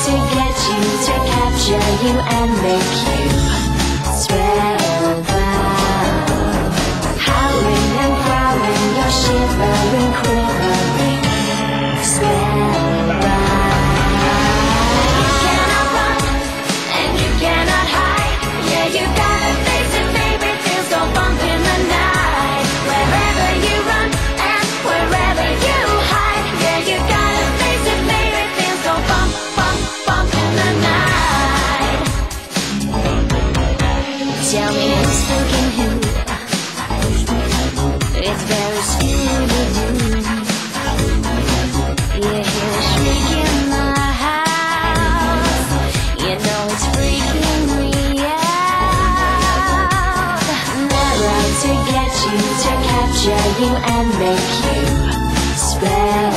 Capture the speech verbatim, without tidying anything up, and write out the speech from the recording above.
to get you, to capture you and make you spellbound. Howling and growling, you're shivering, quivering, spellbound. You cannot run and you cannot hide. Yeah, you gotta face it, baby, feels go bump in the night. Wherever you run and wherever you hide. Yeah, you gotta face it, baby, feels go bump, bump, bump in the night. Tell me who's thinking who? It's very Scooby-Doo. You hear a shriek in the house. You know it's freaking me out. They're out to get you, to capture you and make you spell